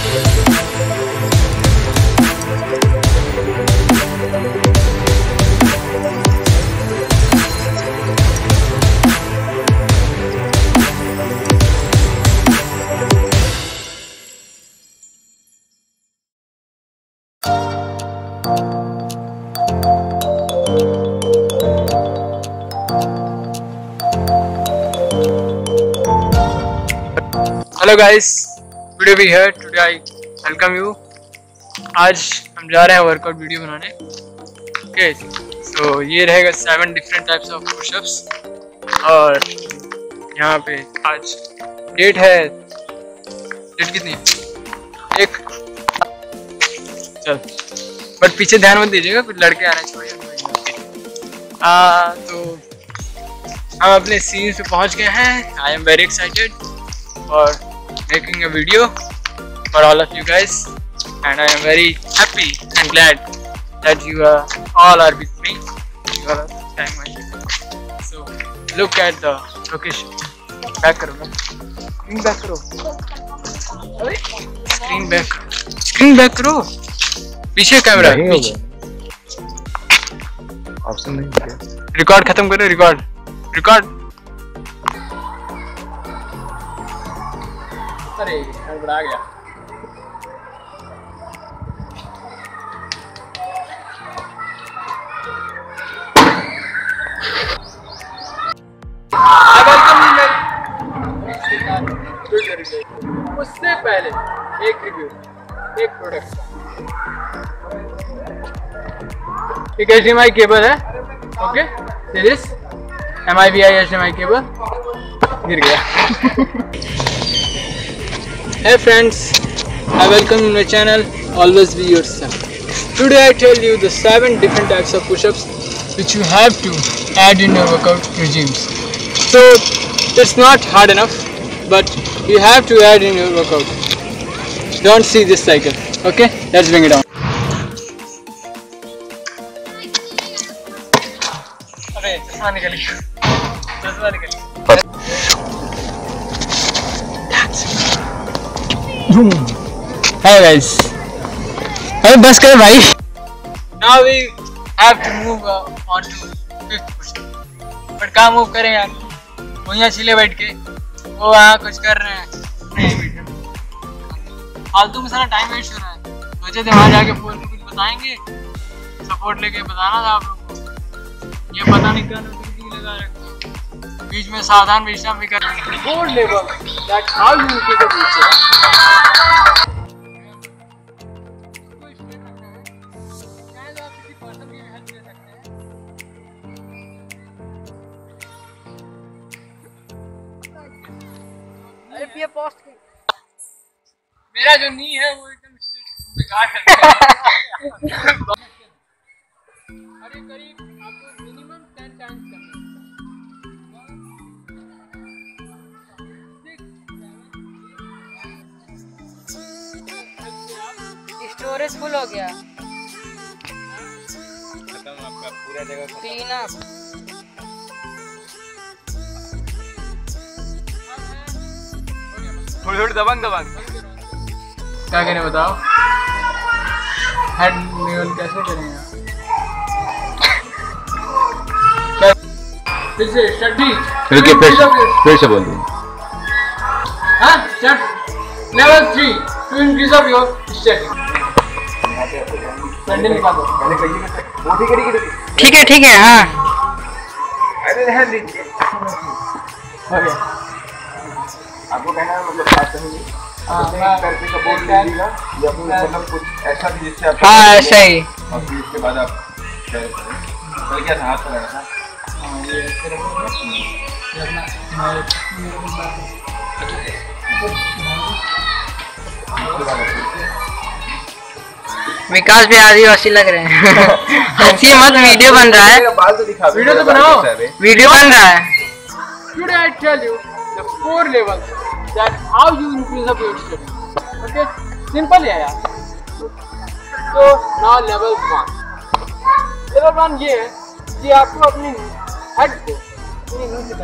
Hello guys, today we here, today I welcome you. आज हम जा रहे हैं वर्कआउट वीडियो बनाने। ओके, सो ये रहेगा 7 डिफरेंट टाइप्स ऑफ पुशअप्स। और यहाँ पे आज डेट है, डेट कितनी है? 1। चल, बट पीछे ध्यान मत दीजिएगा, कुछ लड़के आ रहे हैं, छोड़िए। तो हम अपने सीन पे पहुँच गए हैं। I am very excited for making a video for all of you guys, and I am very happy and glad that you all are with me. You all are time my video. So look at the location. Back karo na, screen back karo, screen back karo, screen back karo, पीछे camera है, पीछे option नहीं है। Record खत्म करो, record. अरे गड़बड़ा गया। उससे पहले एक रिव्यू, एक प्रोडक्ट। एक HDMI केबल है। Okay, this MIBI HDMI cable गिर गया। Hey friends, I welcome you to my channel. Always be yourself. Today I tell you the 7 different types of push-ups which you have to add in your workout regimes. So it's not hard enough, but you have to add in your workout. Don't see this cycle. Okay, let's bring it on. अरे चश्मा निकल गया। Hey guys, अरे बस कर भाई। Now we have to move on to 5th push-up. But कहाँ move करें यार? वो यहाँ छिले बैठ के, वो वहाँ कुछ कर रहे हैं। नहीं, फालतू में सारा टाइम वेस्ट हो रहा है। सोचे थे वहाँ जाके बोल के कुछ बताएंगे, सपोर्ट लेके बताना था आप लोग को। ये पता नहीं क्या नोटिफिकेशन लगा रखा, बीच में सावधान विश्राम भी कर रहे हैं। Board level, that's how you do the push-up. अरे पोस्ट मेरा जो नी है वो एकदम बेकार है। अरे करीब आपको मिनिमम 10 टाइम्स करना है। स्टोरेज फुल हो गया, खत्म आपका पूरा जगह पीना। थोड़ी दबंग क्या करें बताओ? हेड लेवल कैसे करेंगे? फिर से फिर से बोल दूँ। हाँ, start level 3 to increase of your static. ठीक है हाँ। अरे ध्यान दीजिए। ओके, आपको कहना है मतलब बात करेंगे करके सपोर्ट लीजिएगा या फिर मतलब कुछ ऐसा भी जिससे आप हाँ ऐसा ही, और फिर उसके बाद आप क्या करें? क्या हाथ लगाना था? हाँ, ये ऐसे विकास भी आदिवासी लग रहे हैं। हंसी मत, वीडियो बन रहा है। वीडियो तो बनाओ, वीडियो बन रहा है। Today I tell you the 4 levels that how you increase up your strength. Okay, simple है यार। So now level 1. Level 1 ये है कि आपको अपनी हेड को अपनी नी से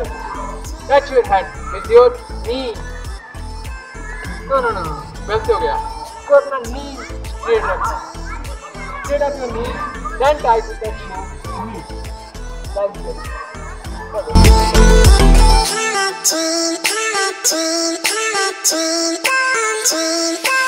touch your head with your knee. No, गलत हो गया। आपको अपना नी स्ट्रेट रखना है. Straight up your knee, then try to touch your knee. Like this. Team,